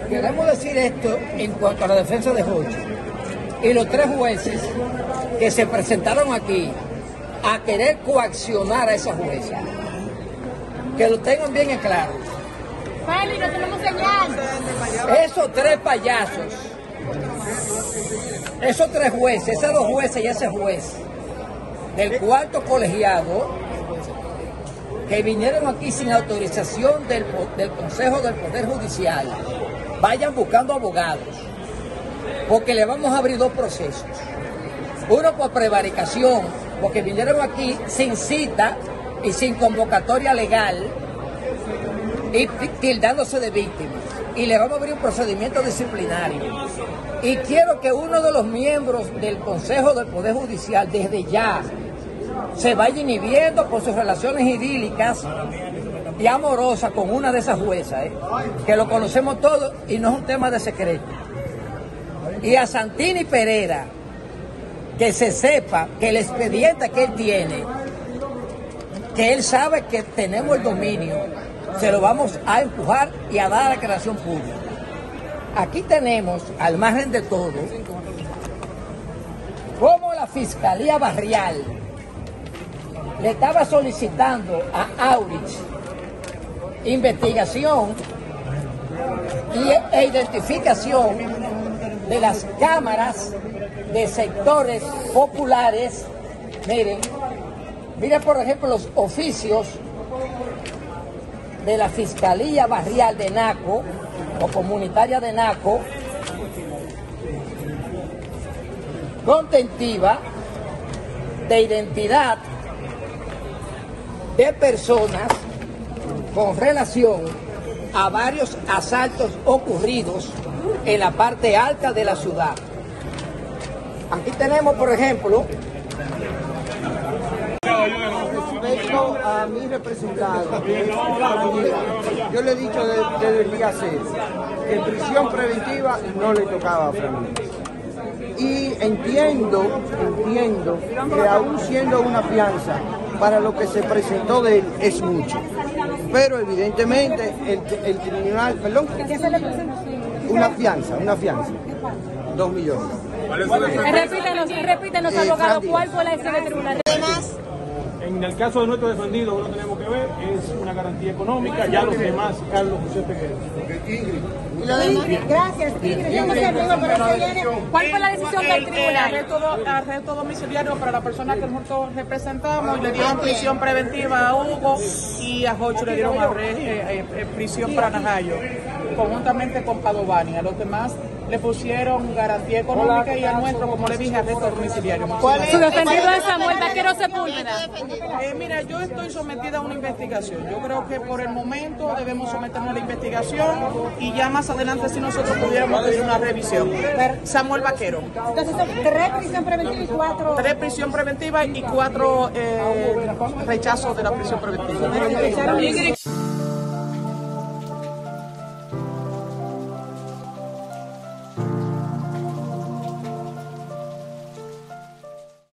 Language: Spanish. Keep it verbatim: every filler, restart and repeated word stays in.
Queremos decir esto en cuanto a la defensa de Jochi y los tres jueces que se presentaron aquí a querer coaccionar a esa jueza. Que lo tengan bien en claro. Feli, no tenemos señal. Esos tres payasos, esos tres jueces, esos dos jueces y ese juez del cuarto colegiado que vinieron aquí sin autorización del, del Consejo del Poder Judicial, vayan buscando abogados, porque le vamos a abrir dos procesos. Uno por prevaricación, porque vinieron aquí sin cita y sin convocatoria legal y tildándose de víctimas. Y le vamos a abrir un procedimiento disciplinario. Y quiero que uno de los miembros del Consejo del Poder Judicial desde ya se vaya inhibiendo por sus relaciones idílicas y amorosas con una de esas juezas, ¿eh? Que lo conocemos todos y no es un tema de secreto. Y a Santini Pereira, que se sepa que el expediente que él tiene, que él sabe que tenemos el dominio, se lo vamos a empujar y a dar a la declaración pública. Aquí tenemos, al margen de todo, como la Fiscalía Barrial le estaba solicitando a Aurich investigación y, e identificación de las cámaras de sectores populares. Miren, miren por ejemplo los oficios de la Fiscalía Barrial de Naco o Comunitaria de Naco, contentiva de identidad de personas con relación a varios asaltos ocurridos en la parte alta de la ciudad. Aquí tenemos, por ejemplo, respecto a mi representado, yo le he dicho desde, desde el día cero que en prisión preventiva no le tocaba a Fran. Y entiendo, entiendo que aún siendo una fianza, para lo que se presentó de él es mucho. Pero evidentemente el, el tribunal, perdón, una fianza, una fianza, dos millones. Repítenos, repítenos, Eh, abogado, Fran, ¿cuál fue la decisión del tribunal? En el caso de nuestro defendido, lo que tenemos que ver es una garantía económica, ya los demás, Carlos José Peguero. Gracias, Tigre. Yo no sé, amigo, pero se viene. ¿Cuál fue la decisión del El, el tribunal? arresto, do- arresto domiciliario para la persona que nosotros representamos, y le dieron prisión preventiva a Hugo y a Jocho le dieron arre- eh, eh, prisión para Najayo, conjuntamente con Padovani. A los demás le pusieron garantía económica y a nuestro, como le dije, arresto domiciliario. Su defendido es Samuel Vaquero Sepúlveda. Eh, mira, yo estoy sometida a una investigación. Yo creo que por el momento debemos someternos a la investigación y ya más adelante si nosotros pudiéramos pedir una revisión. Samuel Vaquero. Entonces son tres prisión preventiva y cuatro. Tres prisión preventiva y cuatro eh, rechazos de la prisión preventiva.